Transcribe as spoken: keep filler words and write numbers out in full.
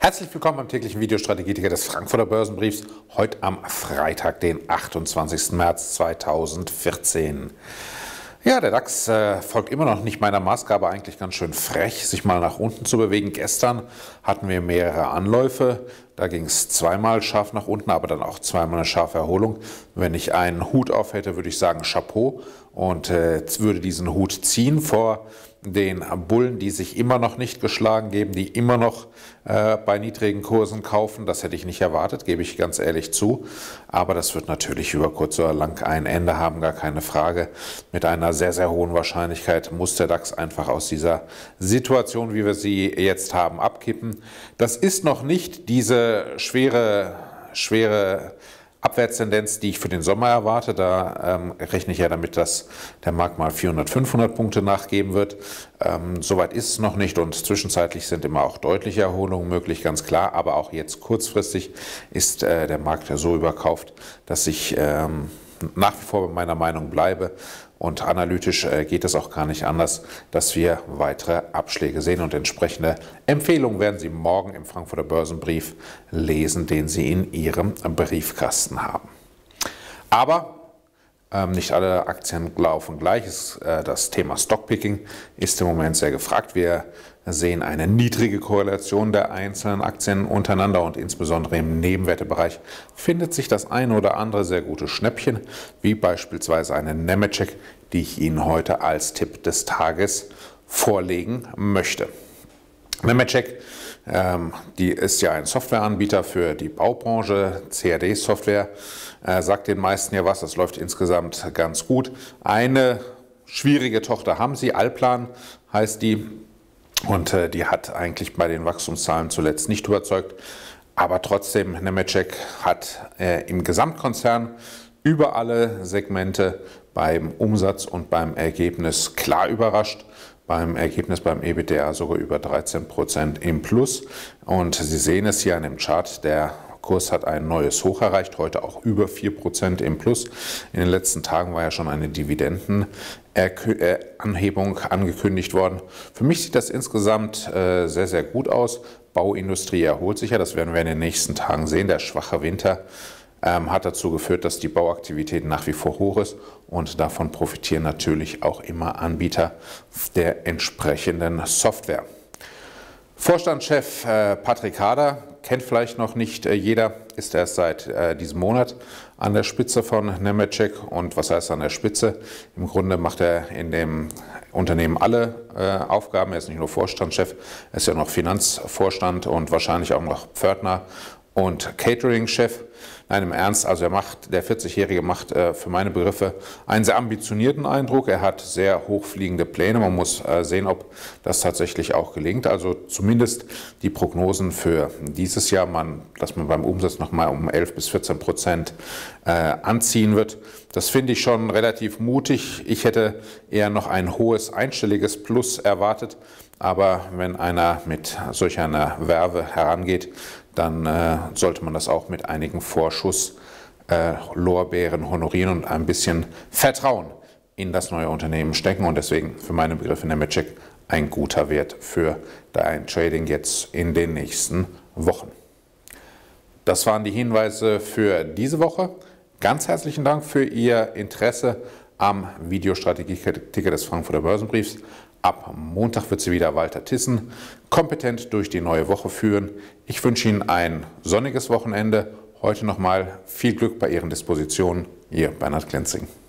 Herzlich willkommen beim täglichen Videostrategieticker des Frankfurter Börsenbriefs, heute am Freitag, den achtundzwanzigsten März zweitausendvierzehn. Ja, der DAX äh, folgt immer noch nicht meiner Maßgabe, eigentlich ganz schön frech, sich mal nach unten zu bewegen. Gestern hatten wir mehrere Anläufe, da ging es zweimal scharf nach unten, aber dann auch zweimal eine scharfe Erholung. Wenn ich einen Hut auf hätte, würde ich sagen Chapeau und äh, würde diesen Hut ziehen vor den Bullen, die sich immer noch nicht geschlagen geben, die immer noch äh, bei niedrigen Kursen kaufen. Das hätte ich nicht erwartet, gebe ich ganz ehrlich zu. Aber das wird natürlich über kurz oder lang ein Ende haben, gar keine Frage. Mit einer sehr, sehr hohen Wahrscheinlichkeit muss der DAX einfach aus dieser Situation, wie wir sie jetzt haben, abkippen. Das ist noch nicht diese schwere, schwere Abwärtstendenz, die ich für den Sommer erwarte. Da ähm, rechne ich ja damit, dass der Markt mal vierhundert, fünfhundert Punkte nachgeben wird. Ähm, Soweit ist es noch nicht und zwischenzeitlich sind immer auch deutliche Erholungen möglich, ganz klar. Aber auch jetzt kurzfristig ist äh, der Markt ja so überkauft, dass ich ähm, nach wie vor bei meiner Meinung bleibe. Und analytisch äh, geht es auch gar nicht anders, dass wir weitere Abschläge sehen. Und entsprechende Empfehlungen werden Sie morgen im Frankfurter Börsenbrief lesen, den Sie in Ihrem Briefkasten haben. Aber ähm, nicht alle Aktien laufen gleich. Es, äh, das Thema Stockpicking ist im Moment sehr gefragt. Wir sehen eine niedrige Korrelation der einzelnen Aktien untereinander und insbesondere im Nebenwertebereich findet sich das eine oder andere sehr gute Schnäppchen, wie beispielsweise eine Nemetschek, die ich Ihnen heute als Tipp des Tages vorlegen möchte. Nemetschek, ähm, die ist ja ein Softwareanbieter für die Baubranche, C A D-Software, äh, sagt den meisten ja was, das läuft insgesamt ganz gut. Eine schwierige Tochter haben sie, Allplan heißt die. Und äh, die hat eigentlich bei den Wachstumszahlen zuletzt nicht überzeugt. Aber trotzdem, Nemetschek hat äh, im Gesamtkonzern über alle Segmente beim Umsatz und beim Ergebnis klar überrascht. Beim Ergebnis beim EBITDA sogar über dreizehn Prozent im Plus. Und Sie sehen es hier an dem Chart, der Kurs hat ein neues Hoch erreicht, heute auch über vier Prozent im Plus. In den letzten Tagen war ja schon eine Dividendenanhebung angekündigt worden. Für mich sieht das insgesamt sehr, sehr gut aus. Bauindustrie erholt sich ja, das werden wir in den nächsten Tagen sehen. Der schwache Winter hat dazu geführt, dass die Bauaktivität nach wie vor hoch ist und davon profitieren natürlich auch immer Anbieter der entsprechenden Software. Vorstandschef äh, Patrick Hader, kennt vielleicht noch nicht äh, jeder, ist erst seit äh, diesem Monat an der Spitze von Nemetschek. Und was heißt an der Spitze? Im Grunde macht er in dem Unternehmen alle äh, Aufgaben. Er ist nicht nur Vorstandschef, er ist ja noch Finanzvorstand und wahrscheinlich auch noch Pförtner und Catering-Chef. Nein, im Ernst, also er macht, der vierzigjährige macht äh, für meine Begriffe einen sehr ambitionierten Eindruck. Er hat sehr hochfliegende Pläne. Man muss äh, sehen, ob das tatsächlich auch gelingt. Also zumindest die Prognosen für dieses Jahr, man, dass man beim Umsatz nochmal um elf bis vierzehn Prozent äh, anziehen wird. Das finde ich schon relativ mutig. Ich hätte eher noch ein hohes einstelliges Plus erwartet. Aber wenn einer mit solch einer Werbe herangeht, dann äh, sollte man das auch mit einigen Vorschuss äh, Lorbeeren honorieren und ein bisschen Vertrauen in das neue Unternehmen stecken. Und deswegen für meine Begriffe Nemetschek ein guter Wert für dein Trading jetzt in den nächsten Wochen. Das waren die Hinweise für diese Woche. Ganz herzlichen Dank für Ihr Interesse am Videostrategie-Ticker des Frankfurter Börsenbriefs. Ab Montag wird Sie wieder Walter Thyssen kompetent durch die neue Woche führen. Ich wünsche Ihnen ein sonniges Wochenende. Heute nochmal viel Glück bei Ihren Dispositionen. Ihr Bernhard Glenzing.